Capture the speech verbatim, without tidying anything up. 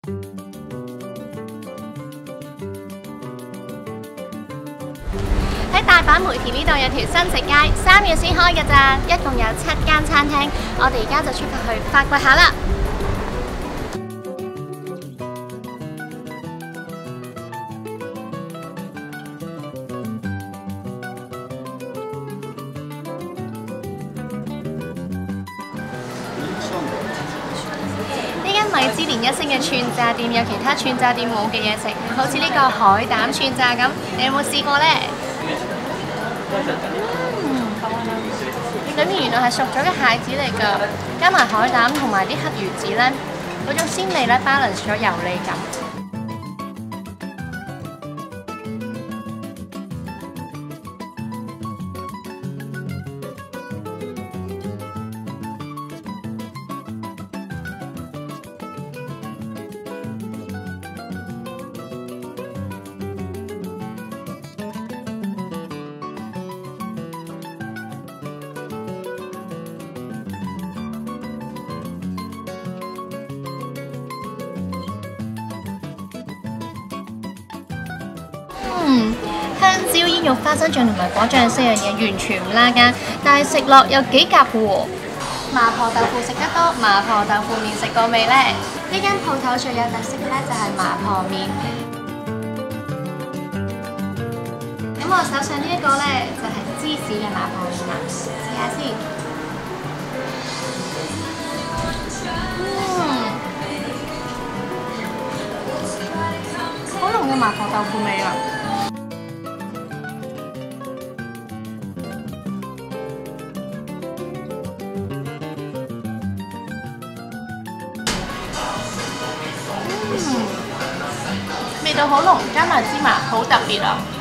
喺大阪梅田呢度有條新食街，三月先開嘅咋，一共有七間餐廳。我哋而家就出發去發掘下啦。呢間米芝蓮一星嘅串炸店有其他串炸店冇嘅嘢食，好似呢個海膽串炸咁，你有冇試過呢？嗯，裏面原來係熟咗嘅蟹子嚟㗎，加埋海膽同埋啲黑魚子咧，嗰種鮮味咧 balance 咗油膩感。嗯，香蕉、煙肉、花生醬同埋果醬四樣嘢完全唔拉更，但係食落又幾夾嘅喎。麻婆豆腐食得多，麻婆豆腐麵食過未呢？呢間鋪頭最有特色嘅咧就係麻婆麵。咁我手上呢一個咧就係芝士嘅麻婆麵啦，試下先。嗯，好濃嘅麻婆豆腐味啊！味道好濃，加埋芝麻，好特別啊！